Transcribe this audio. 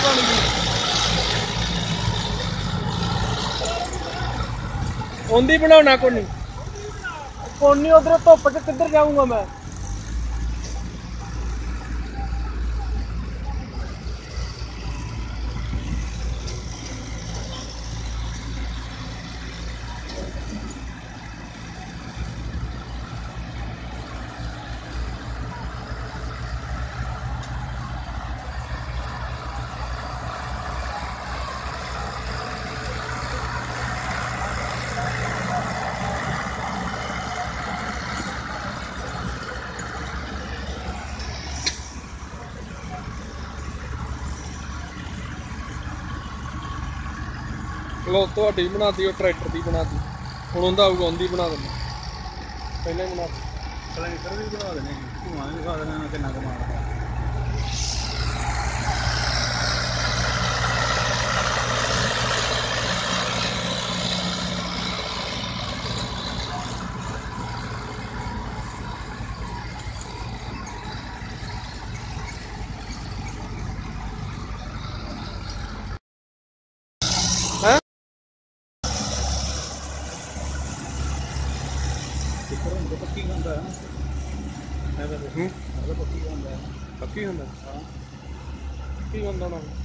बन गई ओंदी बनाना को नहीं उधर धुप च किधर जाऊंगा मैं लो ਤੁਹਾਡੀ ਬਣਾਤੀ ਉਹ ਟਰੈਕਟਰ ਦੀ ਬਣਾਤੀ ਹੁਣ ਉਹਦਾ ਆਊਗਾ ਉਹਦੀ ਬਣਾ ਦਿੰਦੇ ਪਹਿਲਾਂ ਹੀ ਬਣਾ ਸਲੈਂਸਰ ਵੀ ਬਣਾ ਦੇਣੇ ਧੂਆਂ ਵੀ ਦਿਖਾ ਦੇਣਾ ਕਿੰਨਾ ਕਮਾਲ पक्की होंदा है मैं पक्की होंदा है पक्की होंदा हां पक्की होंदा ना